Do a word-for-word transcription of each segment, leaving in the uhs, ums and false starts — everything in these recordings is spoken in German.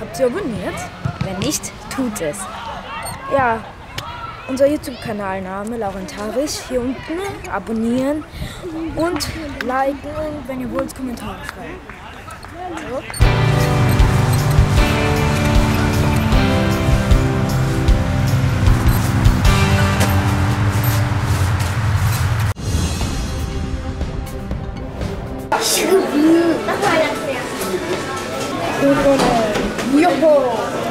Habt ihr abonniert? Wenn nicht, tut es. Ja, unser YouTube-Kanalname Laurentarisch hier unten. Abonnieren und liken und wenn ihr wollt, Kommentare schreiben. So. Joho!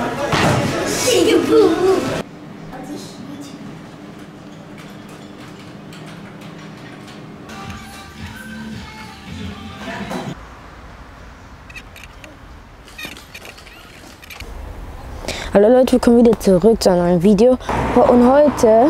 Hallo Leute, willkommen wieder zurück zu einem neuen Video. Und heute,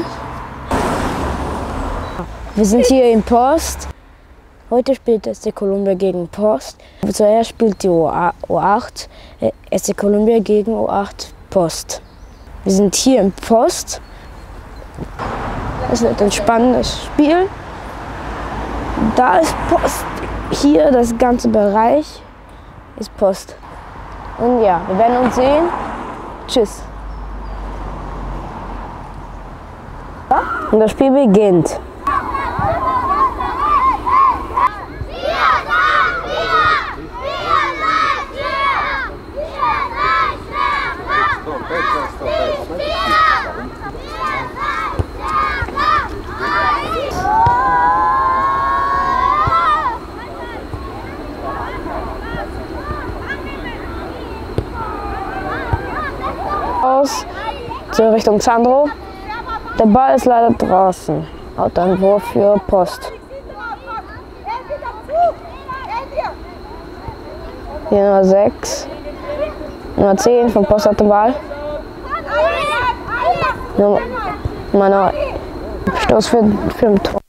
wir sind hier in Post. Heute spielt S C Columbia gegen Post. Zuerst spielt die U acht, S C Columbia gegen U acht Post. Wir sind hier in Post. Es wird ein spannendes Spiel. Da ist Post. Hier, das ganze Bereich, ist Post. Und ja, wir werden uns sehen. Tschüss. Und das Spiel beginnt. Aus zur Richtung Sandro. Der Ball ist leider draußen. Hat ein Wurf für Post. Hier Nummer sechs. Nummer zehn von Post hat den Ball. Nummer neun. Stoß für, für den Tor.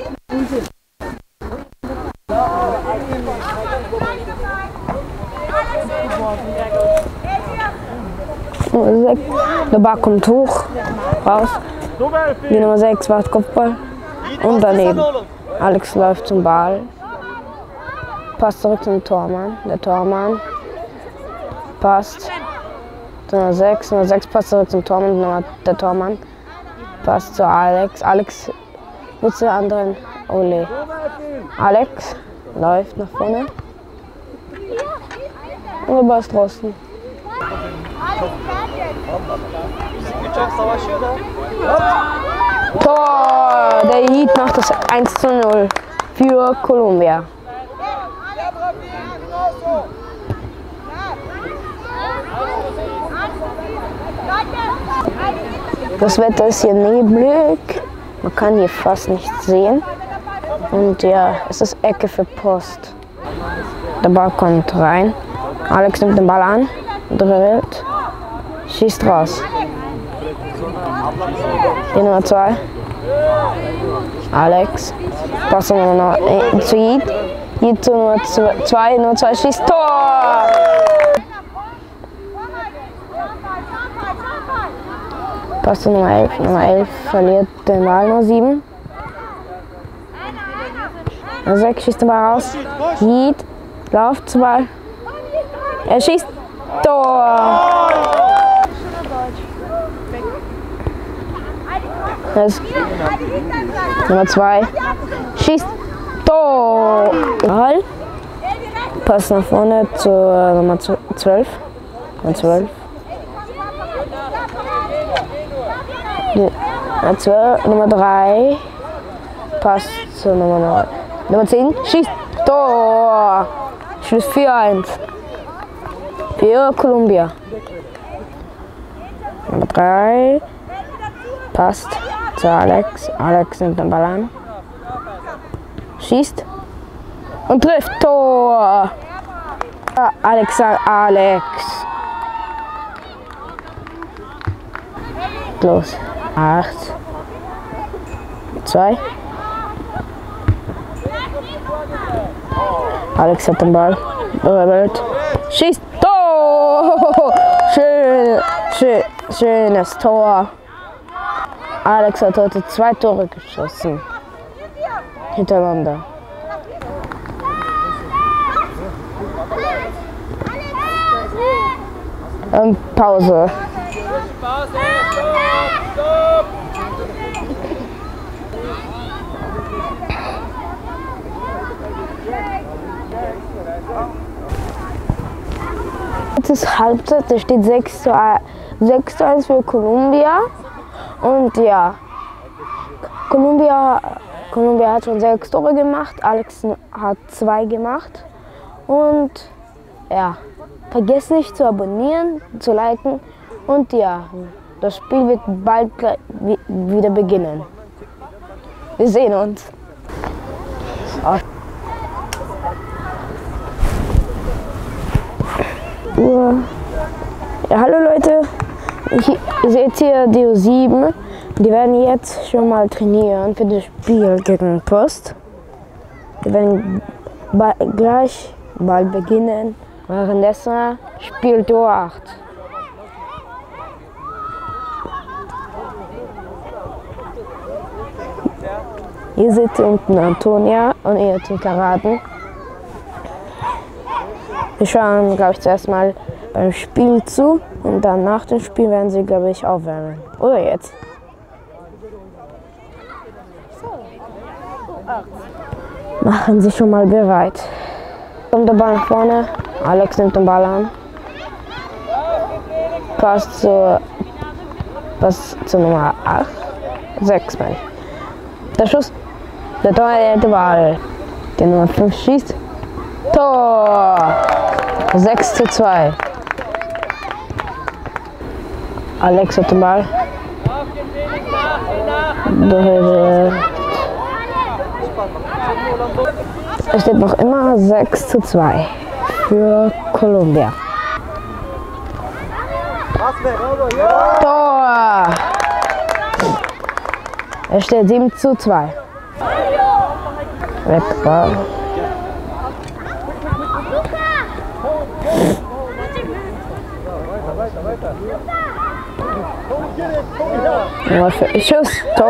Der Ball kommt hoch, raus. Die Nummer sechs macht Kopfball. Und daneben. Alex läuft zum Ball. Passt zurück zum Tormann. Der Tormann passt. Nummer sechs. Nummer sechs passt zurück zum Tormann. Der Tormann passt zu Alex. Alex mit der anderen Ole. Alex läuft nach vorne. Und der Ball ist draußen. Tor! Der Heat macht das eins zu null für Columbia. Das Wetter ist hier neblig. Man kann hier fast nichts sehen. Und ja, es ist Ecke für Post. Der Ball kommt rein. Alex nimmt den Ball an, dribbelt, schießt raus. Die Nummer zwei. Alex. Passt Nummer äh, zu Heat. Heat zu Nummer zwei. Nummer zwei schießt Tor! Passt zu Nummer elf. Nummer elf verliert den Ball. Nummer sieben. Nummer sechs schießt den Ball raus. Heat läuft zum Ball. Er schießt Tor! Das Nummer zwei schießt Tor! Ball. Pass nach vorne zur Nummer zwölf. Nummer zwölf. Nummer zwölf. Nummer drei. Passt zur Nummer neun. Nummer zehn schießt Tor! Schluss vier eins. Für Columbia. Nummer drei. Passt zu Alex. Alex nimmt den Ball an. Schießt. Und trifft. Tor! Alex, Alex. Los. Acht. Zwei. Alex hat den Ball. Dribbelt. Schießt. Tor! Schön, schön, schönes Tor. Alex hat heute zwei Tore geschossen. Hintereinander. Ähm, Pause. Jetzt ist Halbzeit, da steht sechs zu eins für Kolumbia. Und ja, Kolumbia, Kolumbia hat schon sechs Tore gemacht, Alex hat zwei gemacht. Und ja, vergesst nicht zu abonnieren, zu liken und ja, das Spiel wird bald wieder beginnen. Wir sehen uns. Ja, hallo Leute, hier, ihr seht hier die U sieben, die werden jetzt schon mal trainieren für das Spiel gegen Post. Wir werden ba gleich bald beginnen, währenddessen spielt U acht. Hier sitzt unten Antonia und ihr Kameraden. Wir schauen, glaube ich, zuerst mal beim Spiel zu und dann nach dem Spiel werden sie, glaube ich, aufwärmen. Oder jetzt? Machen Sie schon mal bereit. Kommt der Ball nach vorne, Alex nimmt den Ball an. Passt zur, Pass zur Nummer acht, sechs, meine ich. Der Schuss, der zweite Ball. Der Nummer fünf schießt. Tor! sechs zu zwei. Alex hat den Ball. Es steht noch immer sechs zu zwei für Kolumbia. Tor! Es steht sieben zu zwei. Wegball. Nummer vier, Schuss,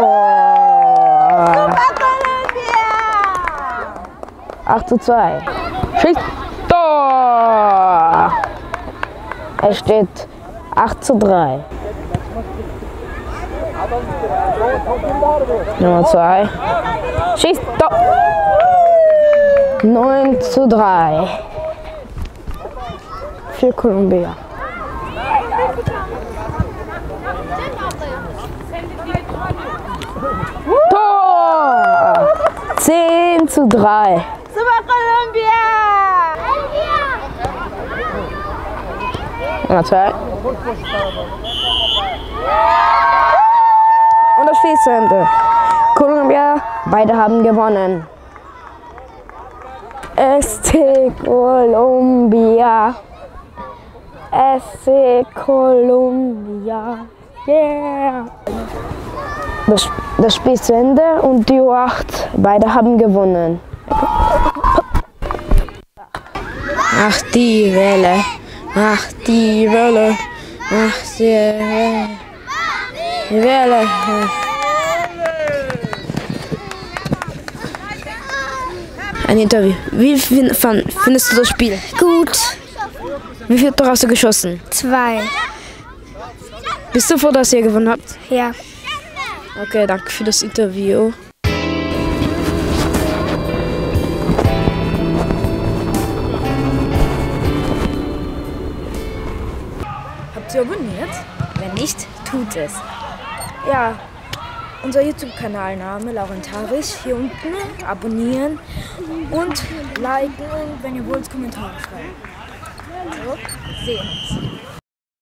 Tor! acht zu zwei. Schießt, Tor! Es steht acht zu drei. Nummer zwei. Schießt, Tor! neun zu drei. Für Kolumbia. Tor! zehn zu drei. Super Kolumbia! Nummer zwei. Und das Spiel ist zu Ende. Kolumbia, beide haben gewonnen. S C Colombia. S C Colombia. Yeah! Das, das Spiel ist zu Ende und die U acht, beide haben gewonnen. Ach die Welle, ach die Welle, ach die Welle, die Welle. Ein Interview. Wie findest du das Spiel? Gut. Wie viele Tore hast du geschossen? Zwei. Bist du froh, dass ihr gewonnen habt? Ja. Okay, danke für das Interview. Habt ihr abonniert? Wenn nicht, tut es. Ja, unser YouTube-Kanalname Laurentarisch hier unten. Abonnieren und liken und wenn ihr wollt, Kommentare schreiben. So, sehen uns.